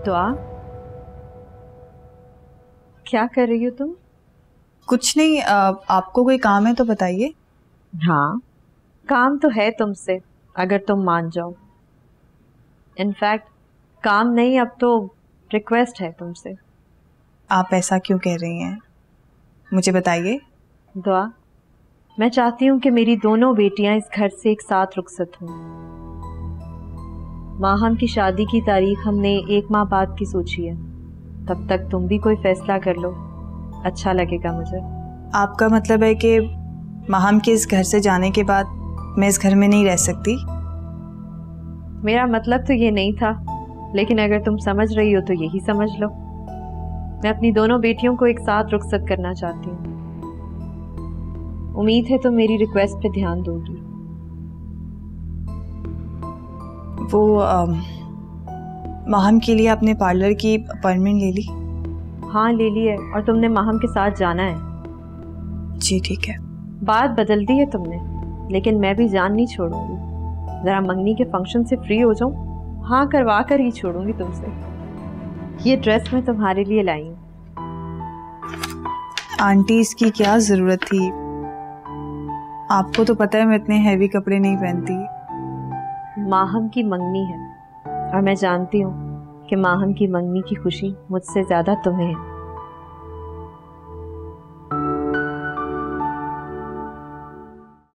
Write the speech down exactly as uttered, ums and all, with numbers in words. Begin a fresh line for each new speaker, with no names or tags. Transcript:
दुआ, क्या कर रही हो तुम?
कुछ नहीं। आ, आपको कोई काम है तो बताइए।
हाँ, काम तो है तुमसे, अगर तुम मान जाओ। इनफैक्ट काम नहीं, अब तो रिक्वेस्ट है तुमसे।
आप ऐसा क्यों कह रही हैं? मुझे बताइए।
दुआ, मैं चाहती हूँ कि मेरी दोनों बेटियां इस घर से एक साथ रुखसत हों। माहम की शादी की तारीख हमने एक माह बाद की सोची है। तब तक तुम भी कोई फैसला कर लो, अच्छा लगेगा मुझे।
आपका मतलब है कि माहम के इस घर से जाने के बाद मैं इस घर में नहीं रह सकती?
मेरा मतलब तो ये नहीं था, लेकिन अगर तुम समझ रही हो तो यही समझ लो। मैं अपनी दोनों बेटियों को एक साथ रुखसत करना चाहती हूँ। उम्मीद है तुम मेरी रिक्वेस्ट पे ध्यान दोगी।
वो माहम के लिए आपने पार्लर की अपॉइंटमेंट ले ली?
हाँ ले ली है, और तुमने माहम के साथ जाना है।
जी ठीक है।
बात बदल दी है तुमने, लेकिन मैं भी जान नहीं छोड़ूंगी। जरा मंगनी के फंक्शन से फ्री हो जाऊं, हाँ करवा कर ही छोड़ूंगी तुमसे। ये ड्रेस मैं तुम्हारे लिए लाई हूँ।
आंटी, इसकी क्या जरूरत थी? आपको तो पता है मैं इतने हैवी कपड़े नहीं पहनती।
माहम की मंगनी है, और मैं जानती हूँ कि माहम की मंगनी की खुशी मुझसे ज्यादा तुम्हें है।